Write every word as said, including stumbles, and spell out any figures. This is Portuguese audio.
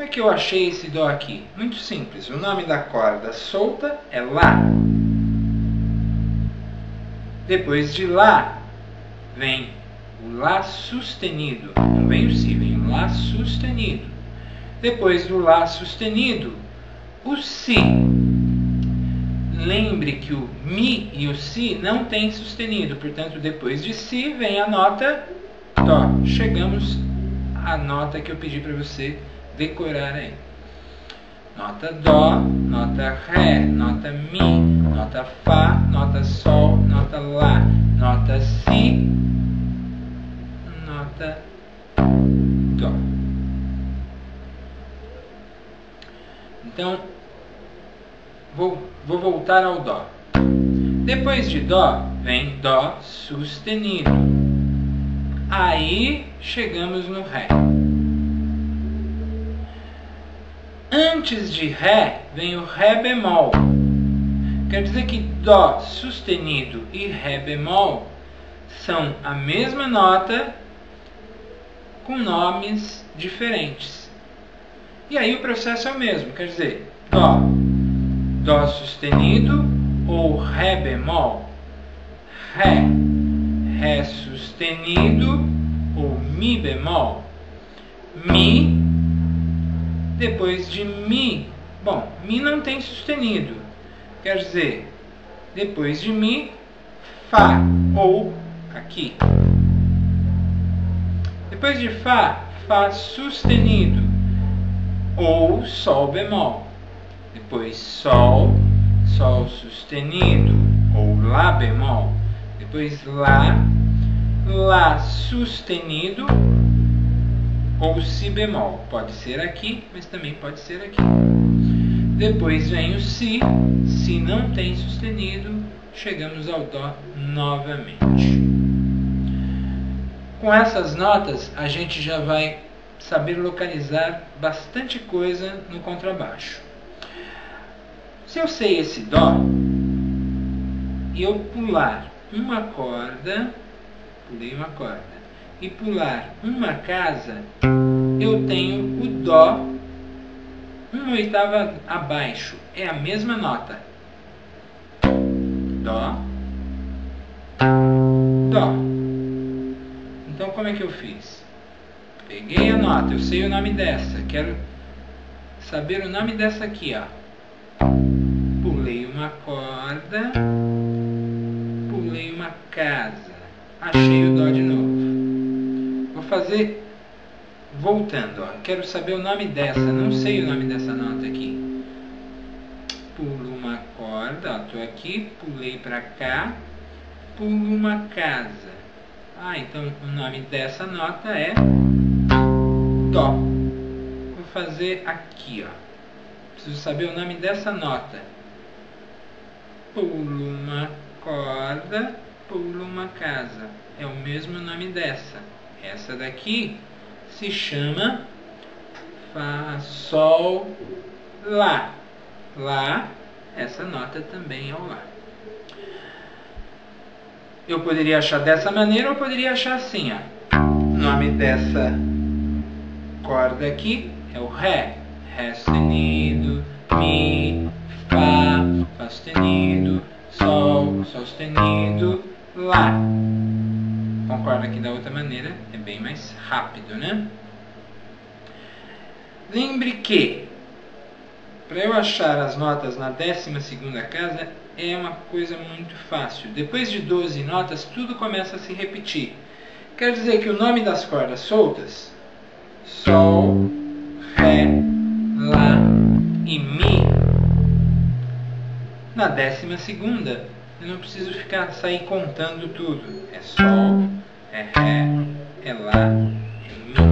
Como é que eu achei esse Dó aqui? Muito simples, o nome da corda solta é Lá. Depois de Lá, vem o Lá sustenido. Não vem o Si, vem o Lá sustenido. Depois do Lá sustenido, o Si. Lembre que o Mi e o Si não têm sustenido, portanto, depois de Si vem a nota Dó. Chegamos à nota que eu pedi para você decorar aí. Nota Dó, nota Ré, nota Mi, nota Fá, nota Sol, nota Lá, nota Si, nota Dó. Então, vou, vou voltar ao Dó. Depois de Dó, vem Dó sustenido. Aí, chegamos no Ré. Antes de Ré, vem o Ré bemol. Quer dizer que Dó sustenido e Ré bemol são a mesma nota com nomes diferentes. E aí o processo é o mesmo, quer dizer, Dó, Dó sustenido ou Ré bemol, Ré, Ré sustenido ou Mi bemol, Mi, depois de Mi, bom, Mi não tem sustenido, quer dizer, depois de Mi, Fá ou aqui. Depois de Fá, Fá sustenido ou Sol bemol. Depois Sol, Sol sustenido ou Lá bemol. Depois Lá, Lá sustenido ou Si bemol. Pode ser aqui, mas também pode ser aqui. Depois vem o Si. Si não tem sustenido. Chegamos ao Dó novamente. Com essas notas, a gente já vai saber localizar bastante coisa no contrabaixo. Se eu sei esse Dó e eu pular uma corda, pulei uma corda, e pular uma casa, eu tenho o Dó uma oitava abaixo. É a mesma nota. Dó, Dó. Então como é que eu fiz? Peguei a nota, eu sei o nome dessa, quero saber o nome dessa aqui, ó. Pulei uma corda, pulei uma casa, achei o Dó de novo. Vou fazer voltando, ó. Quero saber o nome dessa, não sei o nome dessa nota aqui. Pulo uma corda, ó, tô aqui, pulei pra cá, pulo uma casa. Ah, então o nome dessa nota é Dó. Vou fazer aqui, ó. Preciso saber o nome dessa nota. Pulo uma corda, pulo uma casa. É o mesmo nome dessa. Essa daqui se chama Fá, Sol, Lá. Lá, essa nota também é o Lá. Eu poderia achar dessa maneira ou poderia achar assim, ó. O nome dessa corda aqui é o Ré. Ré sustenido, Mi, Fá, Fá sustenido, Sol, Sol sustenido, Lá. Concorda que da outra maneira é bem mais rápido, né? Lembre que para eu achar as notas na décima segunda casa é uma coisa muito fácil. Depois de doze notas, tudo começa a se repetir. Quer dizer que o nome das cordas soltas, Sol, Ré, Lá e Mi, na décima segunda, eu não preciso ficar sair contando tudo. É Sol, é Ré, é Lá, é Mi.